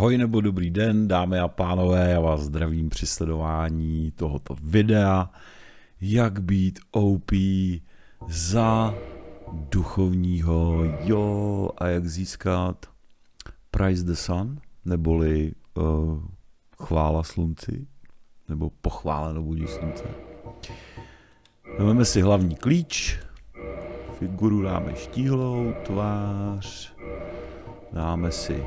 Ahoj nebo dobrý den, dámy a pánové, já vás zdravím při sledování tohoto videa, jak být OP za duchovního, jo, a jak získat Praise the Sun, neboli chvála slunci, nebo pochváleno budí slunce. Vezmeme si hlavní klíč, figuru dáme štíhlou, tvář, dáme si,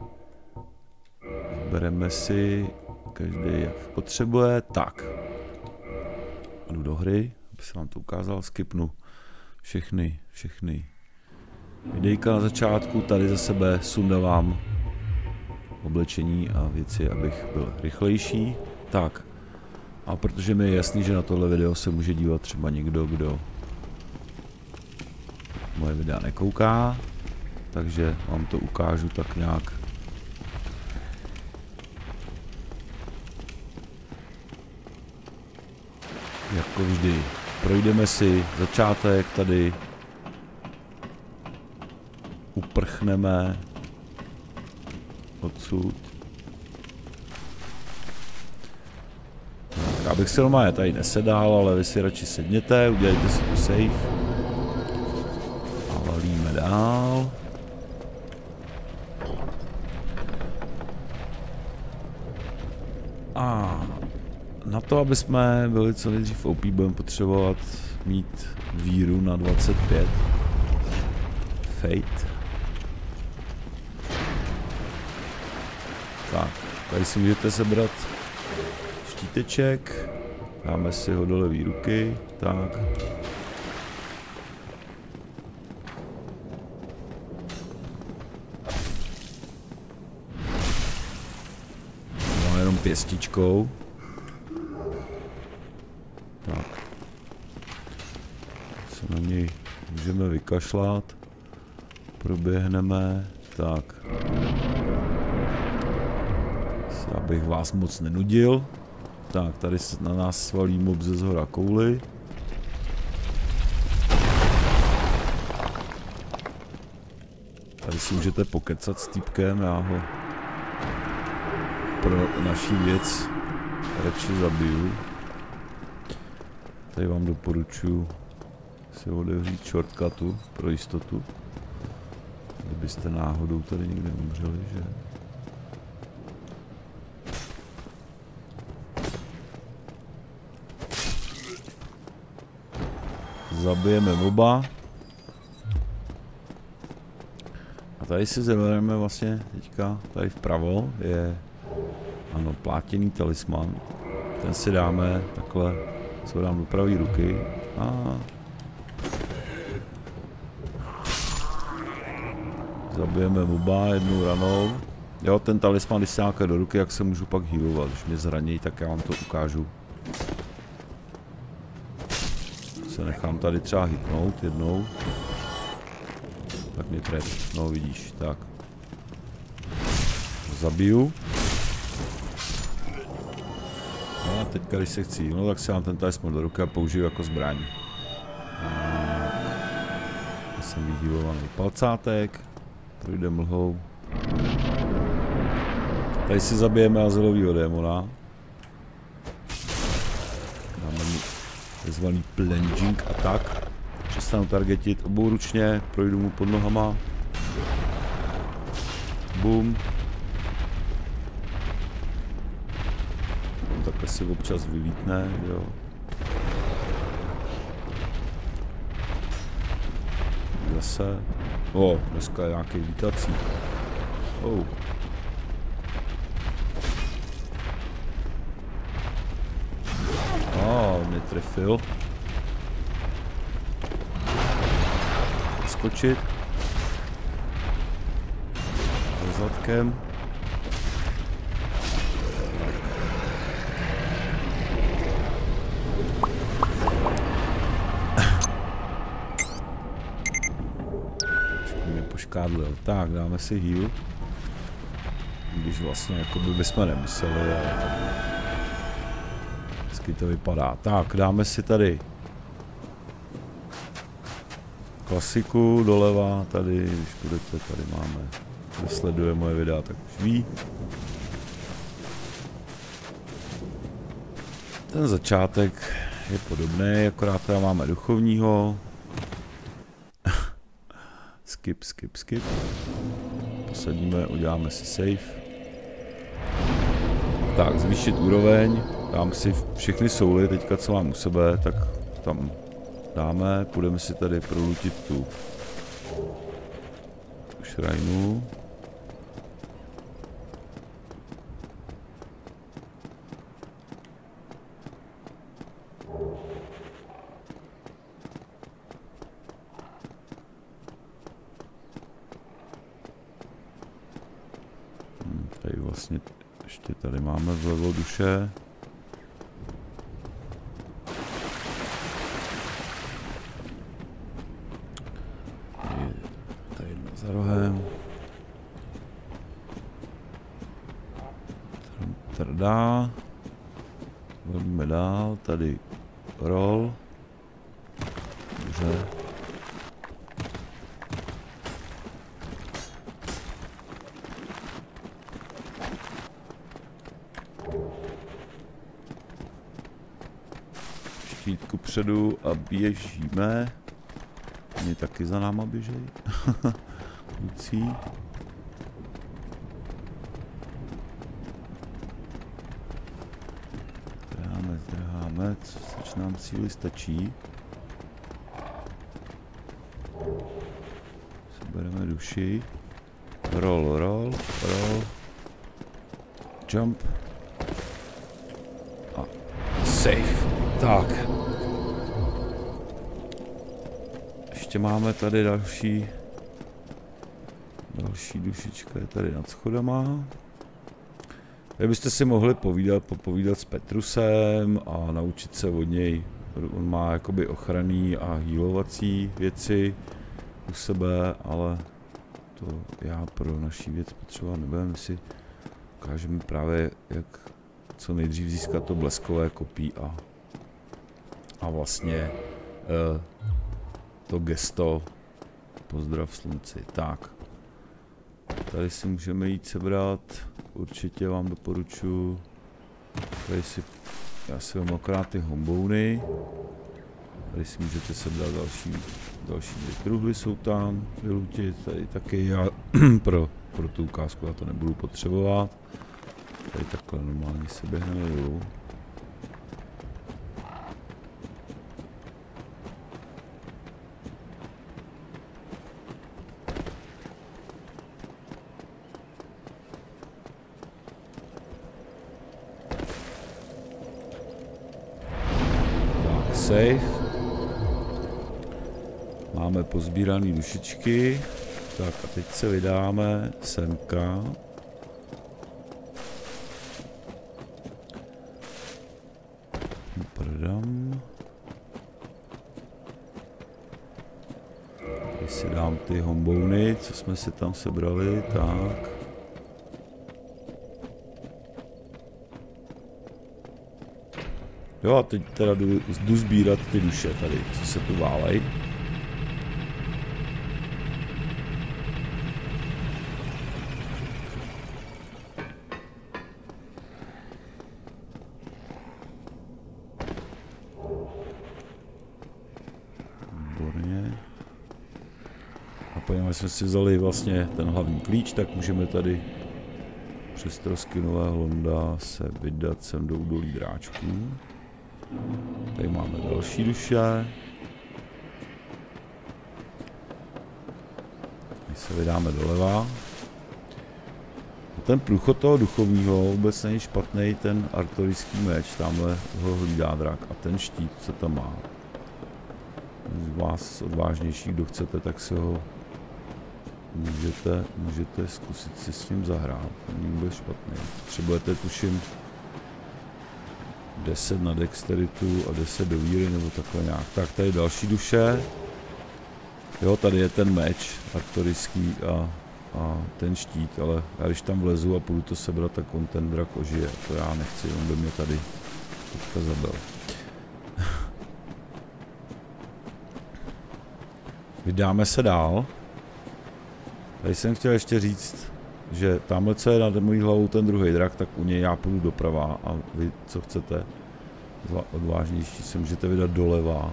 bereme si každý jak potřebuje, tak. Jdu do hry, aby se vám to ukázal, skipnu všechny videjka na začátku, tady za sebe sundávám oblečení a věci, abych byl rychlejší. Tak, a protože mi je jasný, že na tohle video se může dívat třeba někdo, kdo moje videa nekouká, takže vám to ukážu tak nějak jako vždy. Projdeme si začátek tady, uprchneme odsud. Tak, abych si normálně tady nesedal, ale vy si radši sedněte, udělejte si tu save. A valíme dál. A na to, aby jsme byli co nejdřív OP, budeme potřebovat mít víru na 25. Fate. Tak, tady si můžete sebrat štíteček. Dáme si ho do levý ruky. Tak. Máme jenom pěstičkou. Tak. Se na něj můžeme vykašlat. Proběhneme. Tak. Abych vás moc nenudil. Tak, tady se na nás svalí mob ze zhora kouli. Tady si můžete pokecat s týpkem, já ho pro naší věc radši zabiju. Tady vám doporučuji si odevřít shortcutu pro jistotu. Kdybyste náhodou tady někde umřeli, že? Zabijeme moba. A tady si zabereme vlastně teďka, tady vpravo je, ano, plátěný talisman. Ten si dáme takhle, co dám do pravé ruky. A zabijeme moba jednou ranou. Jo, ten talisman, když se nějaké do ruky, jak se můžu pak healovat. Když mě zraní, tak já vám to ukážu. Se nechám tady třeba hitnout jednou. Tak mě tref, no vidíš, tak. Zabiju. No a teďka, když se chci healnout, tak si dám ten talisman do ruky a použiju jako zbraň. Já jsem vyhealovaný palcátek. Projde mlhou. Tady si zabijeme azylovýho démona. Dáme mu takzvaný plunging attack. Přestanu targetit obouručně, projdu mu pod nohama. Boom. Takhle si občas vylítne, jo. Zase. O, dneska je nějaký lítací. Oh. Mě trefil. Skočit. Za zadkem. Trošku mě poškádlil. Tak, dáme si heal. Když vlastně jako bychom nemuseli, ale tak to vypadá. Tak, dáme si tady klasiku doleva, tady, když půjdete, tady máme kdo sleduje moje videa, tak už ví. Ten začátek je podobný, akorát teda máme duchovního. Skip. Posadíme, uděláme si save. Tak, zvýšit úroveň. Dám si všechny souly, teďka co mám u sebe, tak tam dáme. Půjdeme si tady prolutit tu šrajnu. Tady vlastně ještě tady máme vlevo duše. Tady jedna za rohem. Trdá. Volíme dál, tady roll. Dobře. Štít kupředu a běžíme. Oni taky za náma běžejí. Kluci. Zdrháme, což nám síly stačí. Sebereme duši. Roll. Jump. A safe. Tak. Ještě máme tady další dušička je tady nad schodama. Vy byste si mohli popovídat s Petrusem a naučit se od něj. On má jakoby ochranný a healovací věci u sebe, ale to já pro naší věc potřebovat nebudem. My si ukážeme právě, jak co nejdřív získat to bleskové kopí a vlastně to gesto pozdrav slunci. Tak, tady si můžeme jít sebrat, určitě vám doporučuji. Tady si, já si mám akorát ty hombouny. Tady si můžete sebrat další dvě truhly jsou tam, vylutit, tady taky já pro tu ukázku já to nebudu potřebovat. Tady takhle normálně se běhneme dolů. Tak, safe. Máme pozbírané dušičky. Tak a teď se vydáme semka. Prdám. Teď si dám ty hombouny, co jsme si tam sebrali, tak. Jo a teď teda jdu sbírat ty duše tady, co se tu válej. Jsme si vzali vlastně ten hlavní klíč, tak můžeme tady přes trosky Nového Londa se vydat sem do údolí dráčků. Tady máme další duše. My se vydáme doleva. A ten průchod toho duchovního vůbec není špatný, ten artorický meč, tamhle ho hlídá drak a ten štít, co tam má. Z vás odvážnější, kdo chcete, tak si ho můžete zkusit si s tím zahrát, není vůbec špatný. Potřebujete tuším 10 na dexteritu a 10 do víry nebo takhle nějak. Tak tady další duše. Jo, tady je ten meč artorický a ten štít, ale já když tam vlezu a půjdu to sebrat, tak on ten drak ožije. To já nechci, on by mě tady teďka zabil. Vydáme se dál. Tady jsem chtěl ještě říct, že tamhle, co je nad mojí hlavou ten druhý drak, tak u něj já půjdu doprava a vy, co chcete, odvážnější, se můžete vydat doleva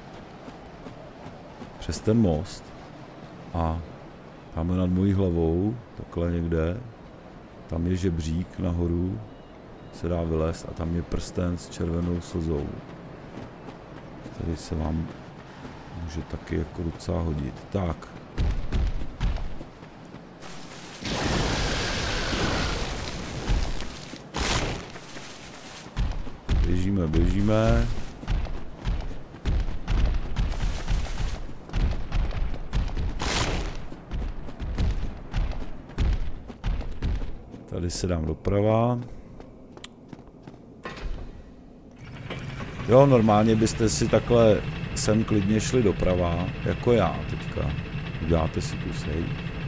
přes ten most a tamhle nad mojí hlavou, takhle někde, tam je žebřík nahoru, se dá vylézt a tam je prsten s červenou slzou, který se vám může taky jako docela hodit. Tak. Běžíme. Tady se dám doprava. Jo, normálně byste si takhle sem klidně šli doprava, jako já teďka. Uděláte si tu sej.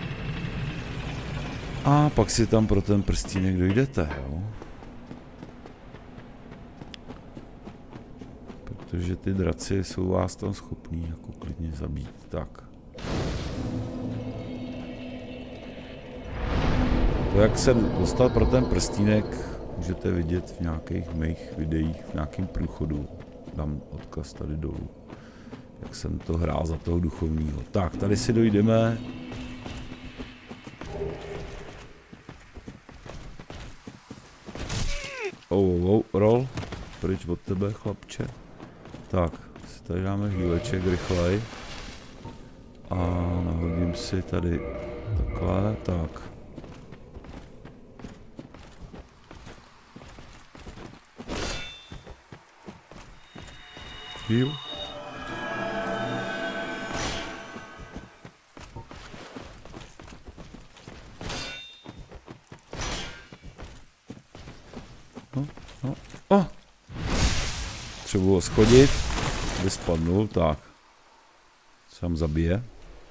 A pak si tam pro ten prstínek dojdete, jo. Protože ty draci jsou vás tam schopní jako klidně zabít. Tak. To, jak se dostal pro ten prstínek, můžete vidět v nějakých mých videích, v nějakém průchodu. Dám odkaz tady dolů. Jak jsem to hrál za toho duchovního. Tak, tady si dojdeme. Roll. Pryč od tebe, chlapče. Tak, si tady dáme chvíleček rychlej. A nahodím si tady takhle, tak. Chvíl. No. Třeba ho schodit, aby spadnul, tak. Se tam zabije.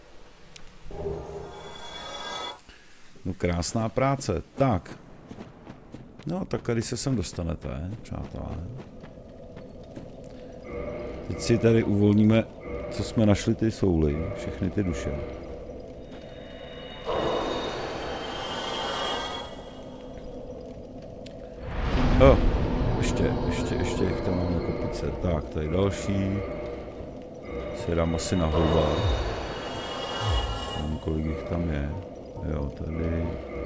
No krásná práce, tak. No tak když se sem dostanete, přátelé. Teď si tady uvolníme, co jsme našli ty souly, všechny ty duše. Ještě jich tam máme kopice. Tak, tady další. Se dám asi na houba. Nevím, kolik jich tam je. Jo, tady.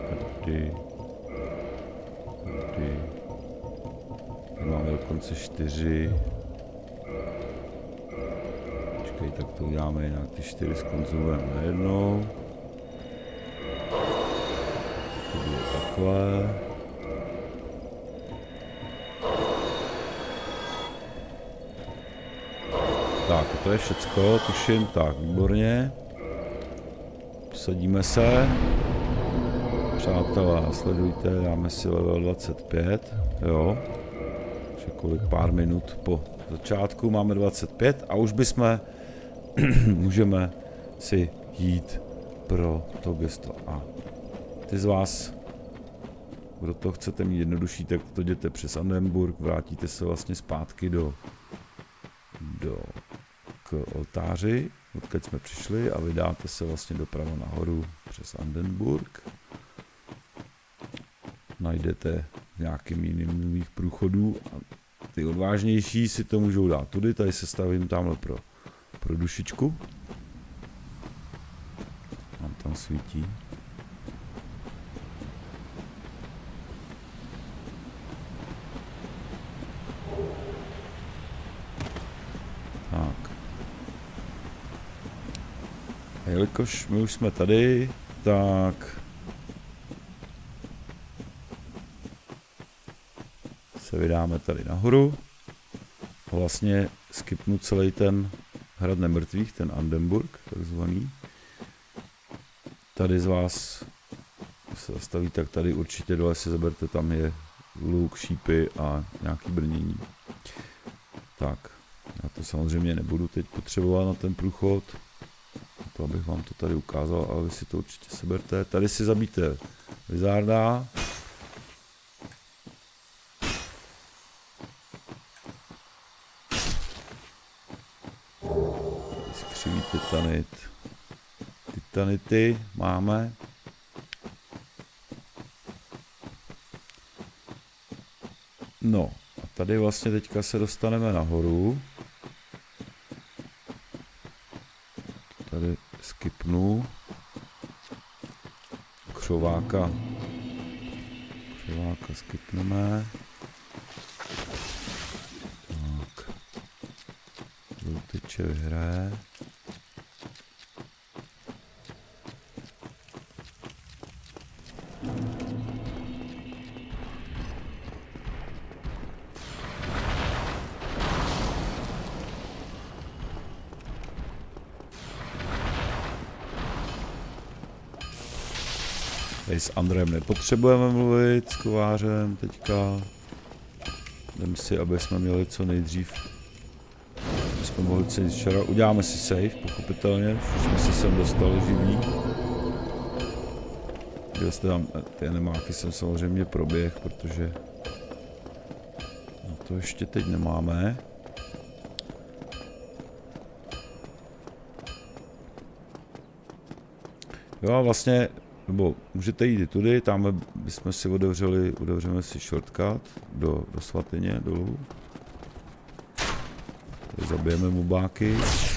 Tady máme dokonce 4. Počkej, tak to uděláme jinak. Ty 4 zkonzumujeme najednou. To bude takhle. Tak, to je všecko, tuším, tak, výborně. Posadíme se. Přátelé, sledujte, dáme si level 25, jo. Takže kolik pár minut po začátku máme 25 a už bychom můžeme si jít pro to gesto. A ty z vás, kdo to chcete mít jednodušší, tak to jděte přes Andenburg, vrátíte se vlastně zpátky k oltáři, odkud jsme přišli a vydáte se vlastně doprava nahoru přes Andenburg. Najdete nějakým jiným mých průchodů a ty odvážnější si to můžou dát tudy, tady se stavím tamhle pro dušičku. Nám tam svítí. Tak. A jelikož my už jsme tady, tak se vydáme tady nahoru. Vlastně skipnu celý ten hrad nemrtvých, ten Andenburg, takzvaný. Tady z vás se zastaví, tak tady určitě dole si zaberte, tam je luk, šípy a nějaký brnění. Tak, já to samozřejmě nebudu teď potřebovat na ten průchod, to abych vám to tady ukázal, ale vy si to určitě seberte. Tady si zabijte Wizarda. Skřiví titanit, titanity máme. No, a tady vlastně teďka se dostaneme nahoru. Tady skipnu. Křováka skipneme. Tak. Tyče vyhraje. Tady s Andrejem nepotřebujeme mluvit, s kovářem teďka. Jdeme si, aby jsme měli co nejdřív. Aby jsme mohli co nejdřív včera. Uděláme si save, pochopitelně. Už jsme se sem dostali živí. Jste tam, ty animáky jsem samozřejmě proběh, protože no to ještě teď nemáme. Jo a vlastně, nebo můžete jít i tudy, tam bychom si otevřeme si shortcut do svatyně dolů. Tady zabijeme mobáky.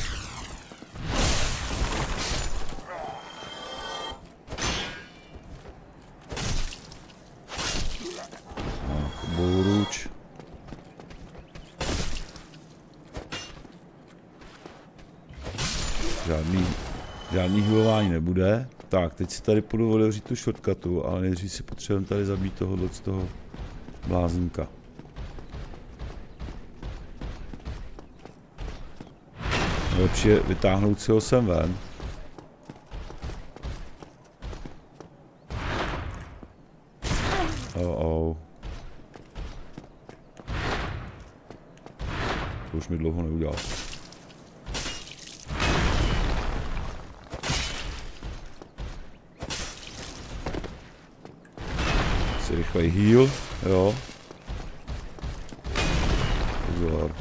Tak, bouruč. Žádný healování nebude. Tak, teď si tady půjdu otevřít tu shortcutu, ale nejdřív si potřebujeme tady zabít tohohle z toho blázinka. Lepší je vytáhnout si ho sem ven. To už mi dlouho neudělal. Si rychlej heal, jo. Pozor.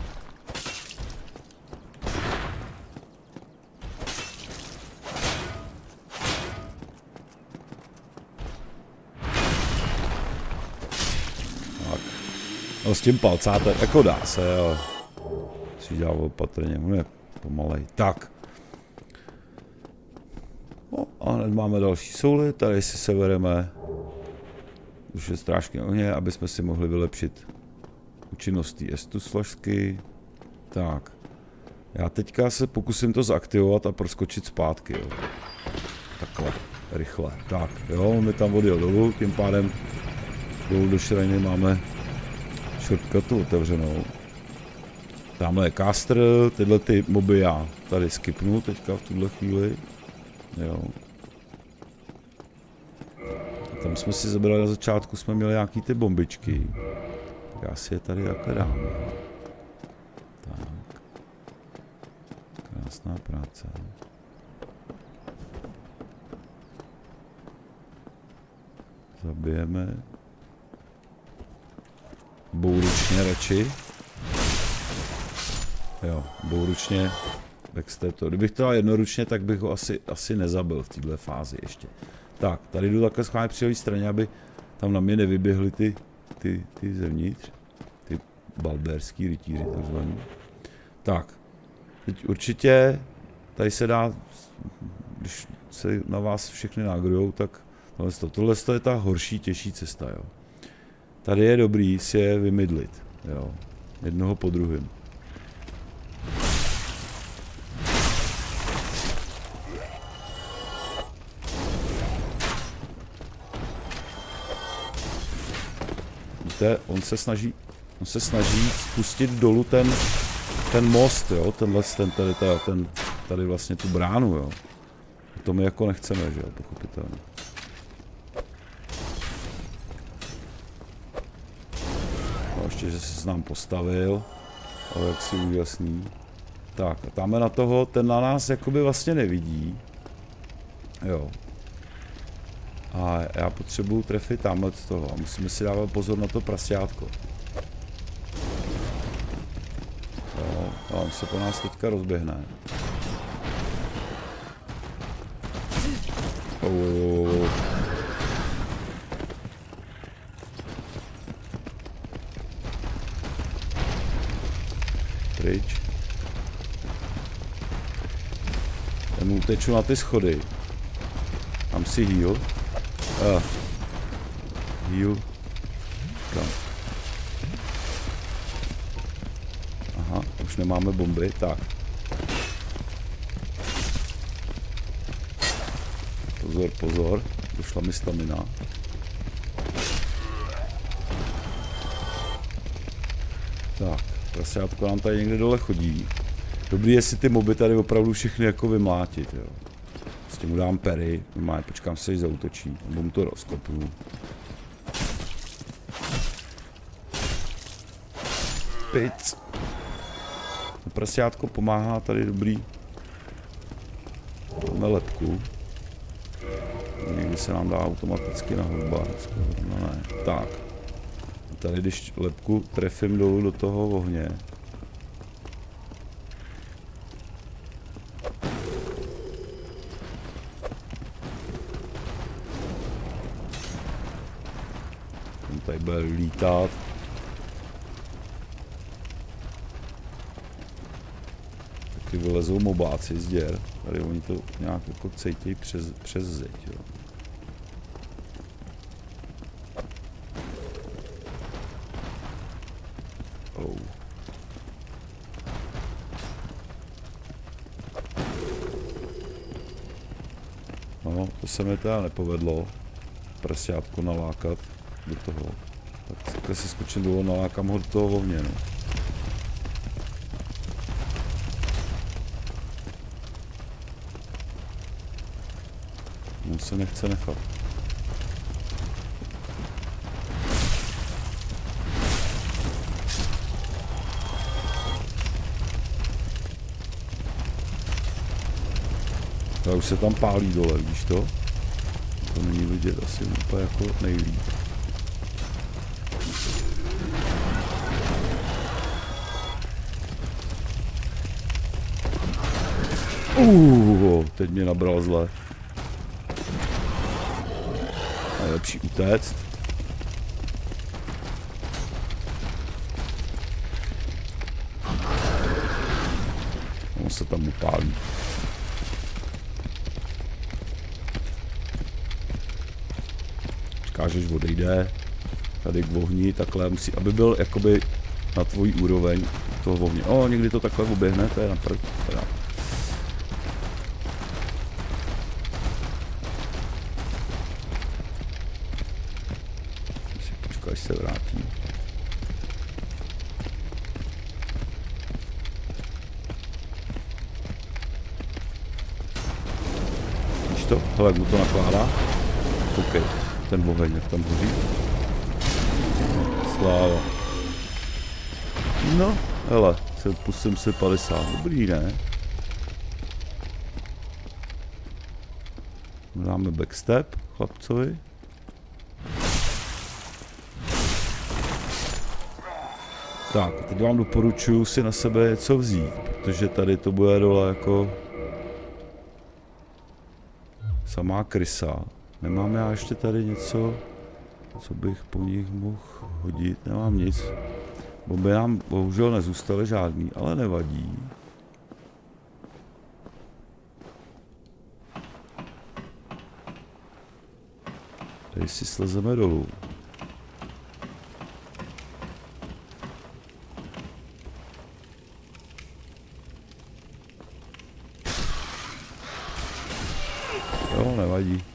Tak. No s tím palcátem, jako dá se, ale si dělá opatrně, on je pomalej. Tak. No a hned máme další souly, tady si severeme. Už je strážky ohně, aby jsme si mohli vylepšit účinnost té Estus flašky. Tak. Já teďka se pokusím to zaktivovat a proskočit zpátky, jo. Takhle, rychle. Tak, jo, my tam odjel dolů, tím pádem dolů do šrajny máme shortcutu otevřenou. Tamhle je caster, tyhle ty moby já tady skipnu teďka v tuhle chvíli. Jo. Tam jsme si zabrali na začátku, jsme měli nějaký ty bombičky. Tak já si je tady takhle dám. Tak. Krásná práce. Zabijeme. Bouručně radši. Jo, bouručně. Kdybych to dal jednoručně, tak bych ho asi nezabil v této fázi ještě. Tak, tady jdu takhle schválně při levé straně, aby tam na mě nevyběhly ty zevnitř. Ty balberský rytíři takzvaný. Tak, teď určitě tady se dá, když se na vás všechny nágrujou, tak tohle je ta horší, těžší cesta, jo. Tady je dobrý si je vymydlit, jo. Jednoho po druhém. Víte, on se snaží spustit dolů ten most, jo, tady vlastně tu bránu, jo. To my jako nechceme, že jo, pochopitelně. No, ještě, že se nám postavil, ale jak si úžasný. Tak, a tamhle na toho, ten na nás jakoby vlastně nevidí. Jo. A já potřebuju trefit tamhle z toho a musíme si dávat pozor na to prasiátko. Jo, a on se po nás teďka rozběhne. Pryč. Já mu uteču na ty schody. Tam si heal. Heal. Kam? Aha, už nemáme bomby, tak. Pozor, pozor, došla mi stamina. Tak, prasiátko nám tady někde dole chodí. Dobrý je si ty moby tady opravdu všechny jako vymlátit, jo. S tím mu dám pery, počkám se, že zautočí, nebo mu to rozkopu. Pic. Prasiátko pomáhá tady dobrý. Máme lepku. Někdy se nám dá automaticky na hudba. No ne. Tak. Tady když lepku trefím dolů do toho ohně. On tady bude lítat. Taky vylezou mobáci z děr. Tady oni to nějak jako cejtějí přes zeď, jo. No, to se mi teda nepovedlo. Prasiátko nalákat do toho. Tak takhle si skočím dolů, nalákám ho do toho ohně, no. On se nechce nechat. A už se tam pálí dole, víš to? To není vidět asi úplně jako nejlíp. Teď mě nabral zle. Nejlepší utéct. On se tam upálí. Říkáš, že odejde tady k ohni, takhle musí, aby byl jakoby na tvojí úroveň toho ohně. Někdy to takhle oběhne, to je na prd. Počkej, až se vrátí. Víš to? Hele, jak mu to nakládá? OK. Ten oheň, jak tam hoří. Sláva. No, hele, pustím si 50. Dobrý, ne? Dáme backstep chlapcovi. Tak, teď vám doporučuji si na sebe něco vzít, protože tady to bude dole jako samá krysa. Nemám já ještě tady něco, co bych po nich mohl hodit, nemám nic. Bomby nám bohužel nezůstaly žádný, ale nevadí. Tady si slezeme dolů. Jo, nevadí.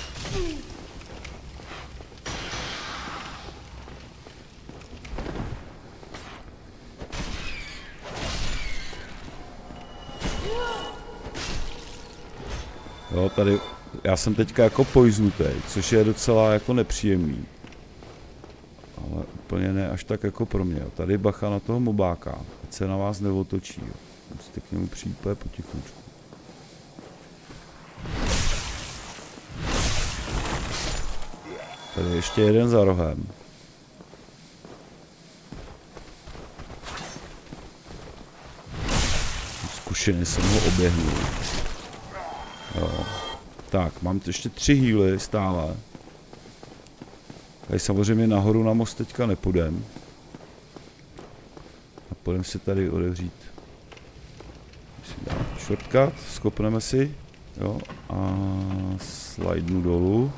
Jo, tady, já jsem teďka jako poiznutej, což je docela jako nepříjemný. Ale úplně ne až tak jako pro mě. Tady bacha na toho mobáka, ať se na vás neotočí. Jo. Musíte k němu přijít potichučku. Tady ještě jeden za rohem. Zkušeně jsem ho oběhnul. Jo. Tak, mám ještě 3 healy stále. Tady samozřejmě nahoru na most teďka nepůjdem. A půjdem si tady odevřít. Shortcut, skopneme si. Jo, a slidenu dolů.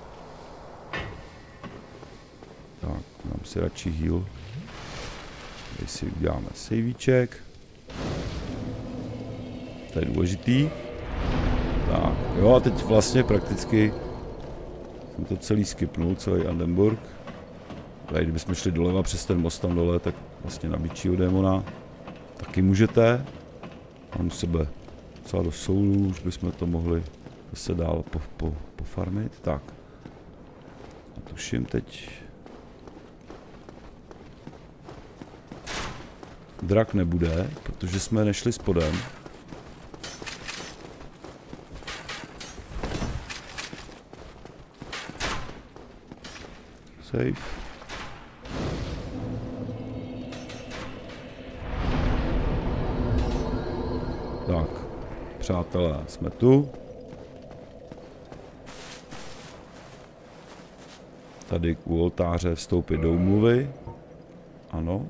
Tak, mám si radši heal. Tady si uděláme savíček. To je důležitý. Tak, jo a teď vlastně prakticky jsem to celý skipnul, celý Andenburg. Tady kdybychom šli doleva přes ten most tam dole, tak vlastně na bičího démona taky můžete. Mám u sebe docela do soulů, už bychom to mohli zase dál pofarmit. Tak. A tuším teď. Drak nebude, protože jsme nešli spodem. Safe. Tak, přátelé, jsme tu. Tady u oltáře vstoupit do úmluvy. Ano.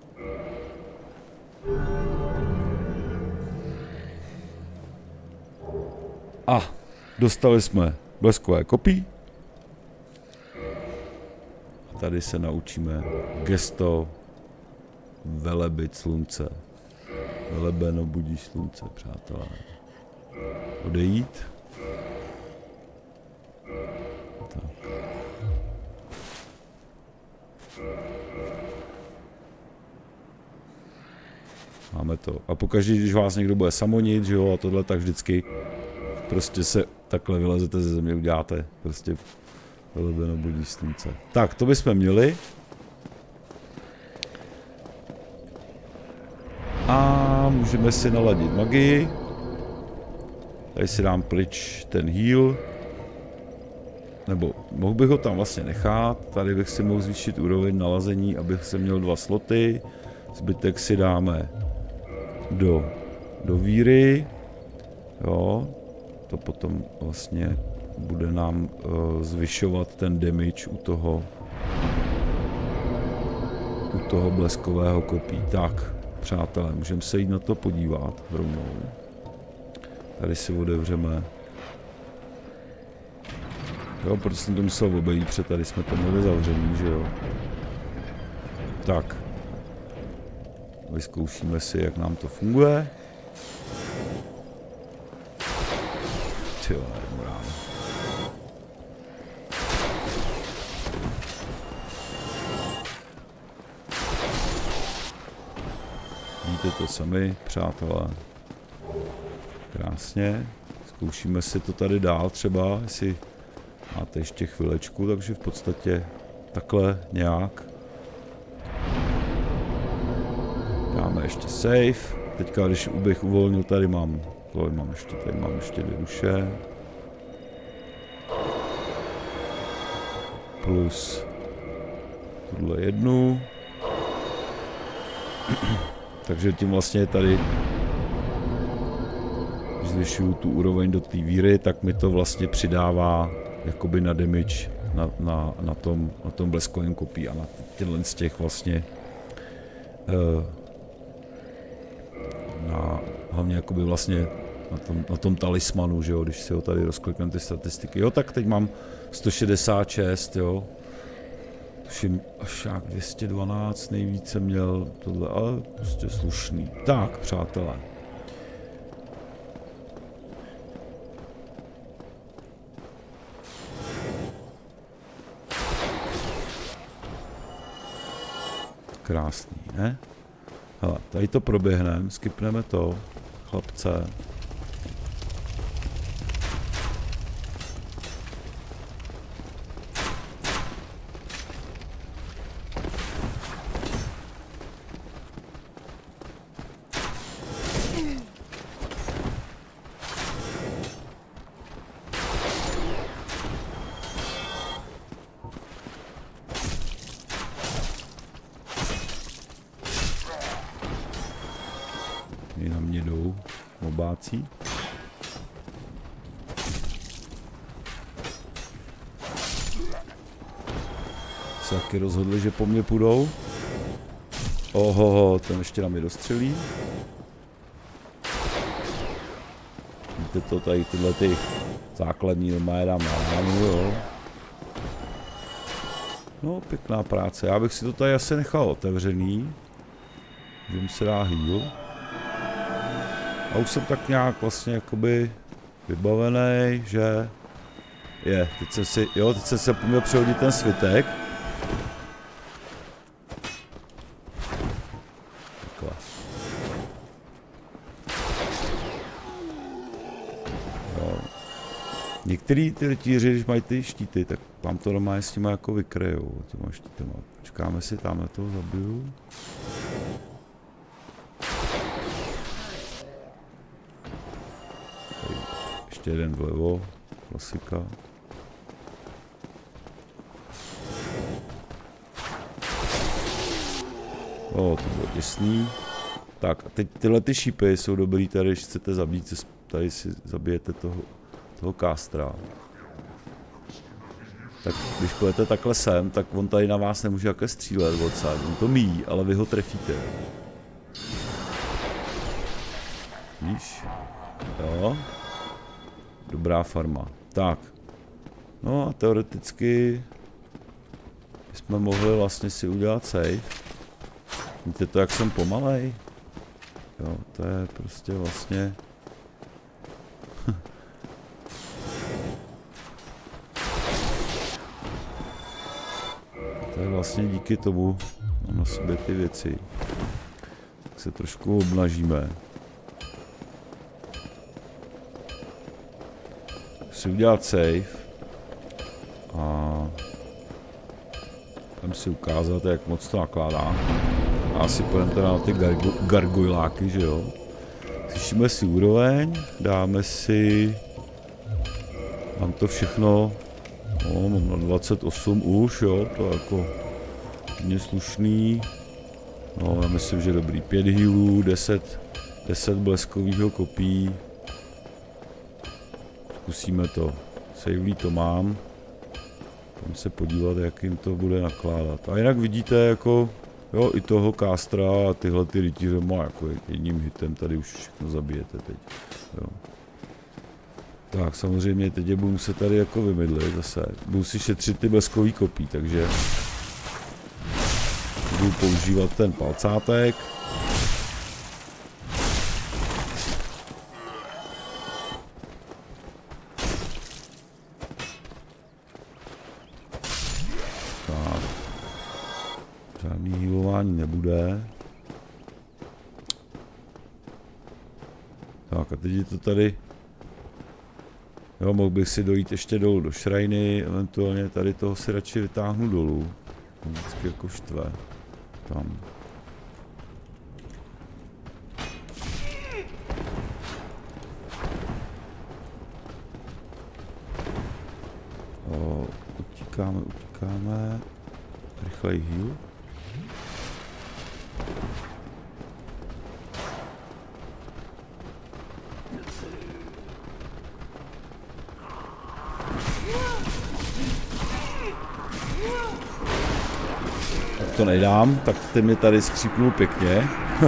A dostali jsme bleskové kopí. A tady se naučíme gesto velebit slunce. Velebeno budí slunce, přátelé. Odejít. Tak. Máme to. A pokaždé, když vás někdo bude samonit, že jo, a tohle, tak vždycky prostě se takhle vylezete ze země, uděláte prostě velebeno budí slunce. Tak, to bychom měli. A můžeme si naladit magii. Tady si dám pryč ten heal. Nebo mohl bych ho tam vlastně nechat. Tady bych si mohl zvýšit úroveň nalazení, abych se měl 2 sloty. Zbytek si dáme do víry. Jo. To potom vlastně bude nám zvyšovat ten damage u toho bleskového kopí. Tak, přátelé, můžeme se jít na to podívat rovnou. Tady si otevřeme. Jo, protože jsem to musel obejít, protože tady jsme to měli zavřený, že jo. Tak. Vyzkoušíme si, jak nám to funguje. Tyjo, jednu ráno. Vidíte to sami, přátelé. Krásně. Zkoušíme si to tady dál třeba, jestli máte ještě chvilečku, takže v podstatě takhle nějak. Dáme ještě save. Teďka, když bych uvolnil, tady mám ještě 2 duše. Plus tuhle 1. Takže tím vlastně tady, když zvyšuju tu úroveň do té víry, tak mi to vlastně přidává jakoby na damage na tom bleskovém kopí a na těchto z těch vlastně hlavně jakoby vlastně na tom talismanu, že jo, když si ho tady rozklikneme ty statistiky. Jo, tak teď mám 166, jo. Tuším až jak 212 nejvíce měl tohle, ale prostě slušný. Tak, přátelé. Krásný, ne? Hele, tady to proběhneme, skipneme to, chlapce. Na mě jdou mobáci. se taky rozhodli, že po mně půjdou. Ohoho, ten ještě na mě dostřelí. Víte to, tady tyhle ty základní normálně dám na ránu, jo. No, pěkná práce. Já bych si to tady asi nechal otevřený. Že mi se dá heal. A už jsem tak nějak vlastně jakoby vybavený, že je, teď jsem se poměl přehodit ten svitek. Takhle. Jo. Některý ty rytíři, když mají ty štíty, tak tam to doma s těma jako vykryjou, těma štítama. Čekáme si, tamhle toho zabiju. Tady ještě jeden vlevo, klasika. O, to bylo těsný. Tak a teď tyhle ty šípy jsou dobrý tady, když chcete zabít, tady si zabijete toho kástra. Tak když půjdete takhle sem, tak on tady na vás nemůže jaké střílet odsad. On to míjí, ale vy ho trefíte. Víš? Jo. Dobrá farma. Tak. No a teoreticky bychom mohli vlastně si udělat save. Víte to, jak jsem pomalej? Jo, to je prostě vlastně... To je vlastně díky tomu, mám na sobě ty věci. Tak se trošku obnažíme. Si udělat save. A... Budeme si ukázat, jak moc to nakládá. A asi půjdeme teda na ty gargoyláky, že jo. Slyšíme si úroveň, dáme si... Mám to všechno... No, mám na 28 už, jo, to je jako... Hodně slušný. No, já myslím, že dobrý. 5 healů, 10 bleskovýho kopí. Zkusíme to. Savelí to mám. Pojďme se podívat, jak jim to bude nakládat. A jinak vidíte, jako... Jo, i toho kástra a tyhle ty rytíře má jako jedním hitem tady už všechno zabijete teď. Jo. Tak samozřejmě teď je budu muset tady jako vymydlit zase. Budu si šetřit ty bleskový kopí, takže budu používat ten palcátek. Tak. Žádný healování nebude. Tak a teď je to tady. Jo, mohl bych si dojít ještě dolů do šrajny, eventuálně tady toho si radši vytáhnu dolů. Vždycky jako štve. Tam. O, utíkáme. Rychlej heal. To nejdám, tak ty mi tady skřípnul pěkně.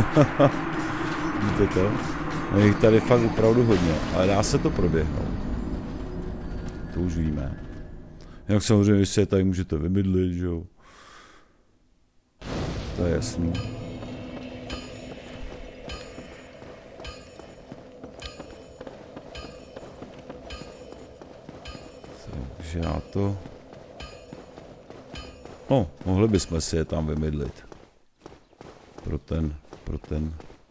Víte to? No jich tady fakt opravdu hodně, ale dá se to proběhnout. To už víme. Jak samozřejmě, když si je tady můžete vymydlit, že jo. To je jasný. Takže já to... No, mohli bychom si je tam vymydlit. Pro ten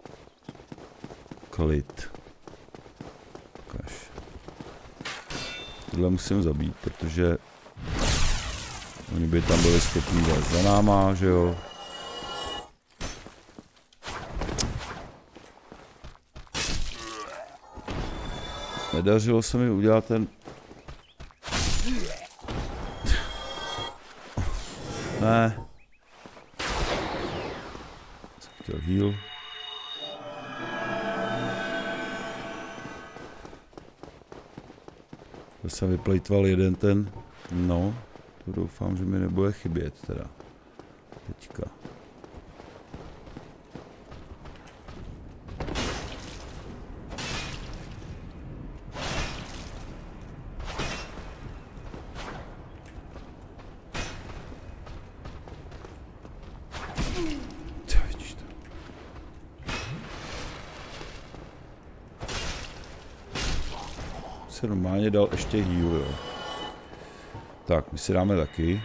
klid. Ukaž. Tohle musím zabít, protože oni by tam byli schopni vést za náma, že jo. Nedařilo se mi udělat ten... Ne. Jsem chtěl heal. To jsem vyplejtval jeden ten... No. To doufám, že mi nebude chybět teda. Teďka. Se normálně dal ještě heal, jo. Tak, my si dáme taky.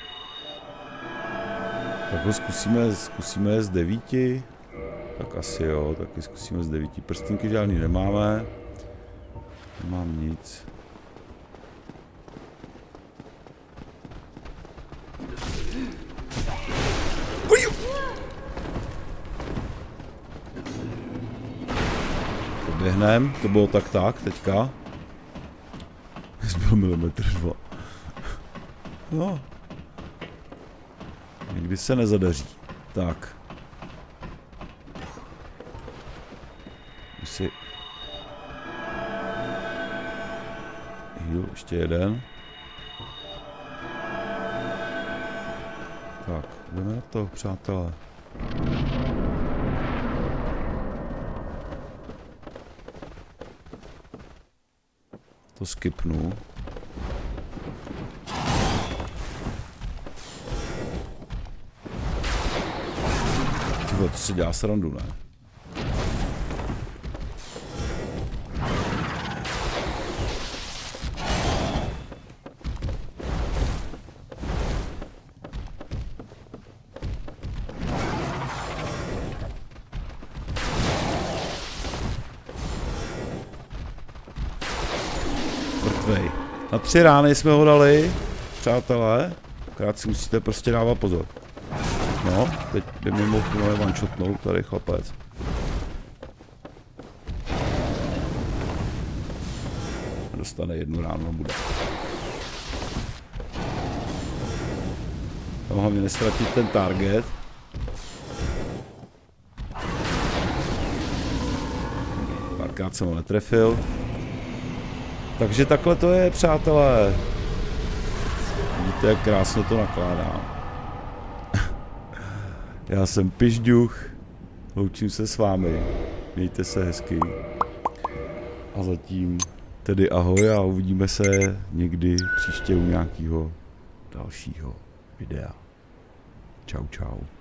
Tak ho zkusíme z 9. Tak asi jo, taky zkusíme z 9. Prstínky žádný nemáme. Nemám nic. Poběhnem, to bylo tak teďka. Zbyl milimetr 2. No. Někdy se nezadaří. Tak. Už si... Heal, ještě jeden. Tak, jdeme na to, přátelé. To skipnu. Tyvo, to se dělá srandu, ne? Mrtvej. Na 3 rány jsme ho dali, přátelé. Akorát si musíte prostě dávat pozor. No, teď by mi mohl one-shotnout tady chlapec. Dostane 1 ránu a bude. Tam hlavně nestratit ten target. Párkrát jsem ho netrefil. Takže takhle to je, přátelé. Vidíte, jak krásně to nakládám. Já jsem Pižďuch, loučím se s vámi, mějte se hezky. A zatím tedy ahoj a uvidíme se někdy příště u nějakého dalšího videa. Čau, čau.